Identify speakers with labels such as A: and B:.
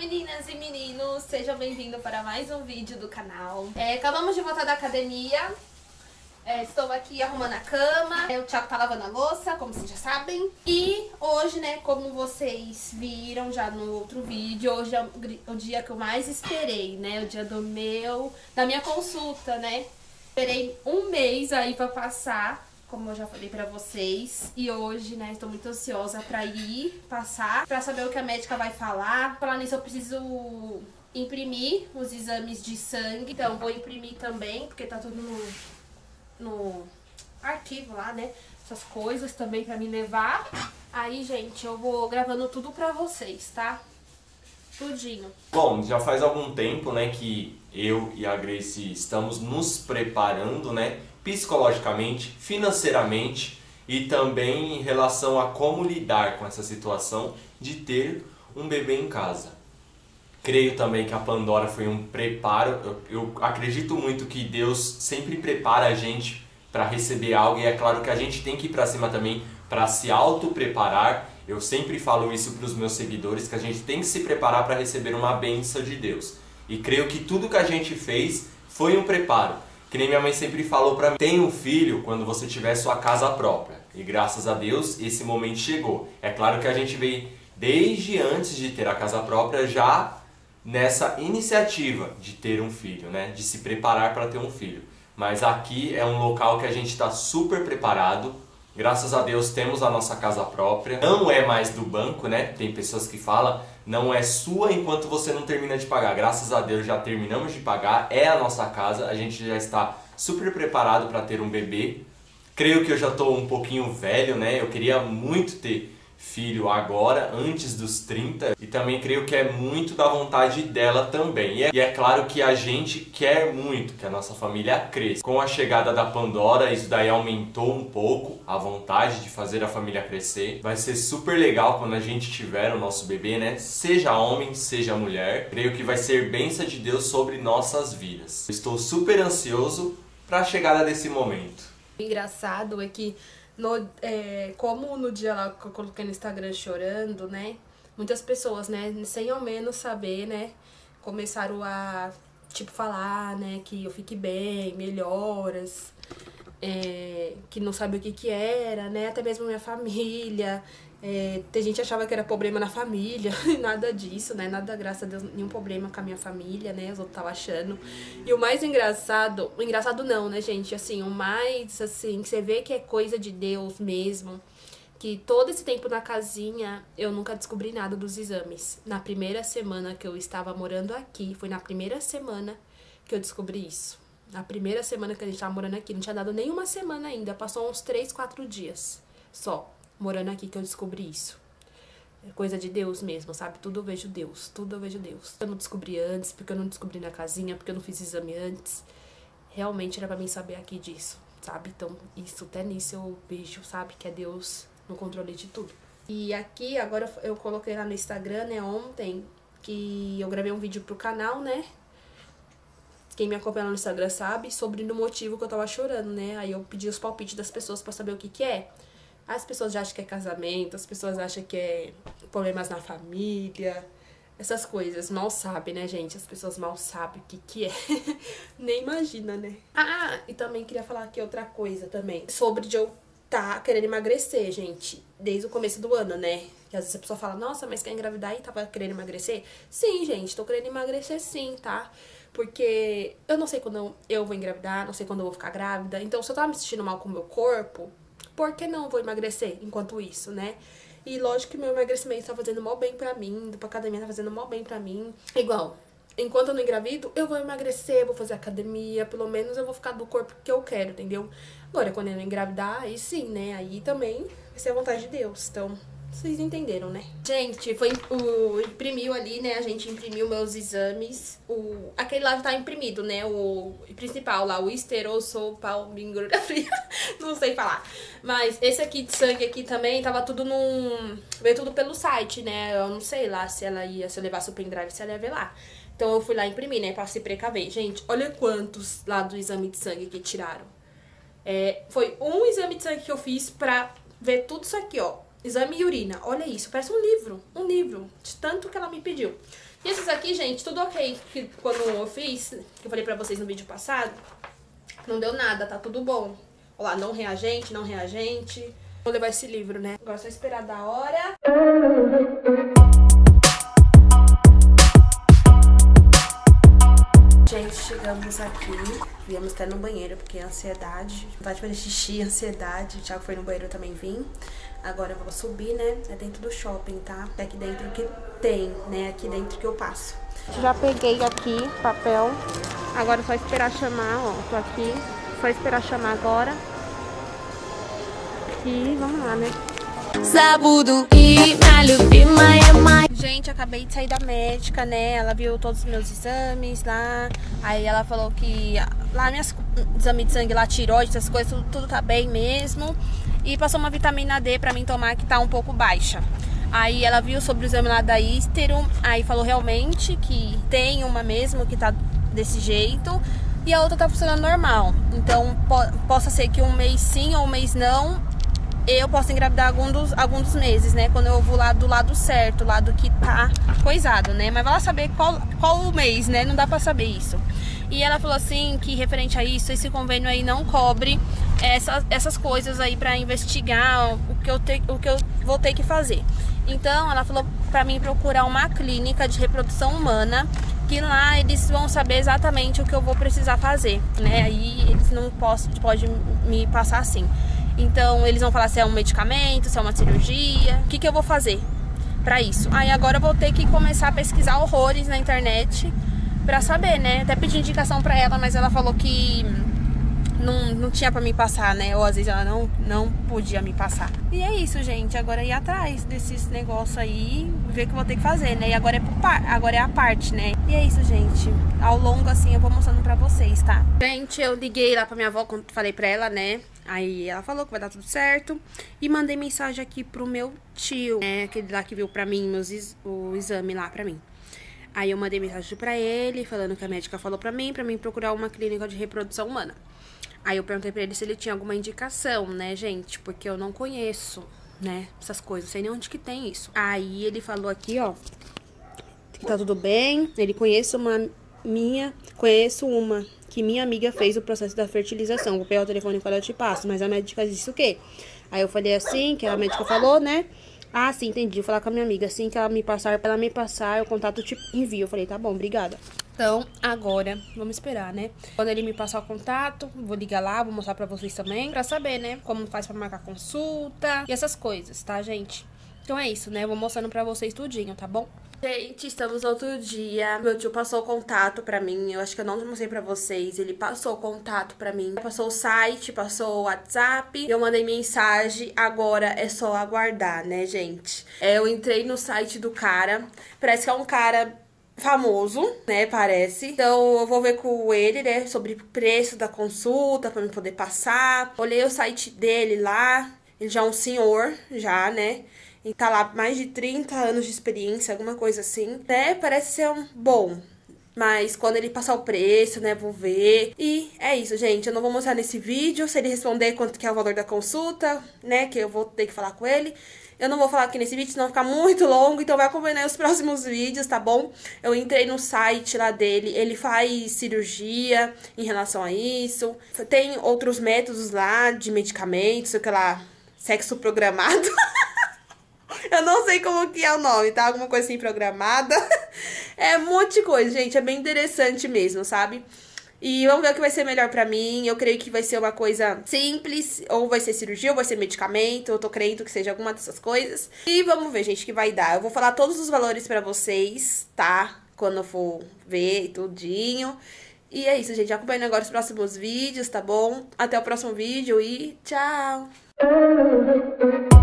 A: meninas e meninos, sejam bem-vindos para mais um vídeo do canal. Acabamos de voltar da academia, estou aqui arrumando a cama, o Thiago tá lavando a louça, como vocês já sabem. E hoje, né, como vocês viram já no outro vídeo, hoje é o dia que eu mais esperei, né, o dia da minha consulta, né. Esperei um mês aí pra passar, como eu já falei pra vocês, e hoje, né, estou muito ansiosa pra ir passar, pra saber o que a médica vai falar. Falar nisso, eu preciso imprimir os exames de sangue, então vou imprimir também, porque tá tudo no arquivo lá, né, essas coisas também pra me levar. Aí, gente, eu vou gravando tudo pra vocês, tá? Tudinho.
B: Bom, já faz algum tempo, né, que eu e a Grace estamos nos preparando, né, psicologicamente, financeiramente e também em relação a como lidar com essa situação de ter um bebê em casa. Creio também que a Pandora foi um preparo. Eu acredito muito que Deus sempre prepara a gente para receber algo, e é claro que a gente tem que ir para cima também para se auto-preparar. Eu sempre falo isso para os meus seguidores, que a gente tem que se preparar para receber uma bênção de Deus. E creio que tudo que a gente fez foi um preparo. Que nem minha mãe sempre falou para mim: tenha um filho quando você tiver sua casa própria. E graças a Deus esse momento chegou. É claro que a gente veio desde antes de ter a casa própria já nessa iniciativa de ter um filho, né? De se preparar para ter um filho. Mas aqui é um local que a gente está super preparado. Graças a Deus temos a nossa casa própria. Não é mais do banco, né? Tem pessoas que falam, não é sua enquanto você não termina de pagar. Graças a Deus já terminamos de pagar, é a nossa casa. A gente já está super preparado para ter um bebê. Creio que eu já estou um pouquinho velho, né? Eu queria muito ter filho agora, antes dos 30, e também creio que é muito da vontade dela também. E é claro que a gente quer muito que a nossa família cresça. Com a chegada da Pandora, isso daí aumentou um pouco a vontade de fazer a família crescer. Vai ser super legal quando a gente tiver o nosso bebê, né? Seja homem, seja mulher. Creio que vai ser bênção de Deus sobre nossas vidas. Estou super ansioso para a chegada desse momento.
A: O engraçado é que como no dia lá que eu coloquei no Instagram chorando, né, muitas pessoas, né, sem ao menos saber, né, começaram a, tipo, falar, né, que eu fique bem, melhoras, que não sabia o que era, né, até mesmo minha família. Tem gente que achava que era problema na família, e nada disso, né, nada, graças a Deus, nenhum problema com a minha família, né, os outros estavam achando. E o mais engraçado, o engraçado não, né, gente, assim, o mais, assim, que você vê que é coisa de Deus mesmo, que todo esse tempo na casinha, eu nunca descobri nada dos exames. Na primeira semana que eu estava morando aqui, foi na primeira semana que eu descobri isso. Na primeira semana que a gente estava morando aqui, não tinha dado nem uma semana ainda, passou uns 3, 4 dias só morando aqui que eu descobri isso. É coisa de Deus mesmo, sabe? Tudo eu vejo Deus, tudo eu vejo Deus. Eu não descobri antes, porque eu não descobri na casinha, porque eu não fiz exame antes. Realmente era pra mim saber aqui disso, sabe? Então, isso, até nisso eu vejo, sabe? Que é Deus no controle de tudo. E aqui, agora eu coloquei lá no Instagram, né, ontem, que eu gravei um vídeo pro canal, né? Quem me acompanha lá no Instagram sabe, sobre o motivo que eu tava chorando, né? Aí eu pedi os palpites das pessoas pra saber o que é. As pessoas já acham que é casamento, as pessoas acham que é problemas na família, essas coisas. Mal sabem, né, gente? As pessoas mal sabem o que é. Nem imagina, né? Ah, e também queria falar aqui outra coisa também. Sobre de eu tá querendo emagrecer, gente. Desde o começo do ano, né? Que às vezes a pessoa fala, nossa, mas quer engravidar e tava querendo emagrecer? Sim, gente, tô querendo emagrecer sim, tá? Porque eu não sei quando eu vou engravidar, não sei quando eu vou ficar grávida. Então, se eu tava me sentindo mal com o meu corpo, por que não vou emagrecer enquanto isso, né? E lógico que meu emagrecimento tá fazendo mó bem pra mim, indo pra academia tá fazendo mó bem pra mim. Igual, enquanto eu não engravido, eu vou emagrecer, vou fazer academia, pelo menos eu vou ficar do corpo que eu quero, entendeu? Agora, quando eu engravidar, aí sim, né? Aí também vai ser a vontade de Deus, então vocês entenderam, né? Gente, imprimiu ali, né? A gente imprimiu meus exames. Aquele lá já tá imprimido, né? O principal lá, o esterossalpingografia. Não sei falar. Mas esse aqui de sangue aqui também tava tudo veio tudo pelo site, né? Eu não sei lá se eu levasse o pendrive, se ela ia ver lá. Então eu fui lá imprimir, né? Pra se precaver. Gente, olha quantos lá do exame de sangue que tiraram. Foi um exame de sangue que eu fiz pra ver tudo isso aqui, ó. exame e urina. Olha isso, parece um livro, de tanto que ela me pediu. E esses aqui, gente, tudo ok. Que quando eu fiz, que eu falei pra vocês no vídeo passado, não deu nada, tá tudo bom. Olha lá, não reagente, não reagente. Vou levar esse livro, né? Agora é só esperar da hora. Gente, chegamos aqui. Viemos até no banheiro, porque ansiedade. Vontade de fazer xixi, ansiedade. O Thiago foi no banheiro, eu também vim. Agora eu vou subir, né? É dentro do shopping, tá? É aqui dentro que tem, né? Aqui dentro que eu passo. Já peguei aqui papel. Agora é só esperar chamar, ó. Tô aqui. Só esperar chamar agora. E vamos lá, né? Gente, acabei de sair da médica, né? Ela viu todos os meus exames lá. Aí ela falou que lá minhas exames de sangue, lá tiroide, essas coisas, tudo tá bem mesmo. E passou uma vitamina D pra mim tomar que tá um pouco baixa. Aí ela viu sobre o exame lá da Ístero. Aí falou realmente que tem uma mesmo que tá desse jeito. E a outra tá funcionando normal. Então possa ser que um mês sim ou um mês não, eu posso engravidar algum dos meses, né? Quando eu vou lá do lado certo, lado que tá coisado, né? Mas vai lá saber qual o mês, né? Não dá pra saber isso. E ela falou assim que referente a isso, esse convênio aí não cobre essas coisas aí pra investigar o que eu vou ter que fazer. Então ela falou pra mim procurar uma clínica de reprodução humana, que lá eles vão saber exatamente o que eu vou precisar fazer, né? Aí eles não podem me passar assim. Então eles vão falar se é um medicamento, se é uma cirurgia, o que eu vou fazer pra isso. Aí agora eu vou ter que começar a pesquisar horrores na internet pra saber, né? Até pedi indicação pra ela, mas ela falou que não tinha pra me passar, né? Ou às vezes ela não podia me passar. E é isso, gente. Agora é ir atrás desses negócios aí, ver o que eu vou ter que fazer, né? E agora é a parte, né? E é isso, gente. Ao longo, assim, eu vou mostrando pra vocês, tá? Gente, eu liguei lá pra minha avó, quando falei pra ela, né? Aí ela falou que vai dar tudo certo. E mandei mensagem aqui pro meu tio, né? Aquele lá que viu pra mim o exame lá pra mim. Aí eu mandei mensagem pra ele, falando que a médica falou pra mim procurar uma clínica de reprodução humana. Aí eu perguntei pra ele se ele tinha alguma indicação, né, gente? Porque eu não conheço, né, essas coisas. Não sei nem onde que tem isso. Aí ele falou aqui, ó, que tá tudo bem. Ele conhece uma que minha amiga fez o processo da fertilização. Vou pegar o telefone quando eu te passo, mas a médica disse o quê? Aí eu falei assim, que a médica falou, né? Ah, sim, entendi. Vou falar com a minha amiga. Assim que ela me passar, o contato te envio. Eu falei, tá bom, obrigada. Então, agora, vamos esperar, né? Quando ele me passar o contato, vou ligar lá, vou mostrar pra vocês também, pra saber, né? Como faz pra marcar consulta e essas coisas, tá, gente? Então é isso, né? Eu vou mostrando pra vocês tudinho, tá bom? Gente, estamos no outro dia. Meu tio passou o contato pra mim. Eu acho que eu não mostrei pra vocês. Ele passou o contato pra mim. Passou o site, passou o WhatsApp. Eu mandei mensagem. Agora é só aguardar, né, gente? Eu entrei no site do cara. Parece que é um cara famoso, né, parece. Então eu vou ver com ele, né, sobre o preço da consulta, pra mim poder passar. Olhei o site dele lá. Ele já é um senhor, já, né? E tá lá mais de 30 anos de experiência, alguma coisa assim, né? Parece ser um bom. Mas quando ele passar o preço, né, vou ver. E é isso, gente. Eu não vou mostrar nesse vídeo. Se ele responder quanto que é o valor da consulta, né, que eu vou ter que falar com ele. Eu não vou falar aqui nesse vídeo, senão vai ficar muito longo. Então vai acompanhar os próximos vídeos, tá bom? Eu entrei no site lá dele. Ele faz cirurgia em relação a isso. Tem outros métodos lá de medicamentos, sei lá, sexo programado. Eu não sei como que é o nome, tá? Alguma coisa assim programada. É um monte de coisa, gente. É bem interessante mesmo, sabe? E vamos ver o que vai ser melhor pra mim. Eu creio que vai ser uma coisa simples. Ou vai ser cirurgia, ou vai ser medicamento. Eu tô crendo que seja alguma dessas coisas. E vamos ver, gente, o que vai dar. Eu vou falar todos os valores pra vocês, tá? Quando eu for ver e tudinho. E é isso, gente. Acompanhe agora os próximos vídeos, tá bom? Até o próximo vídeo e tchau!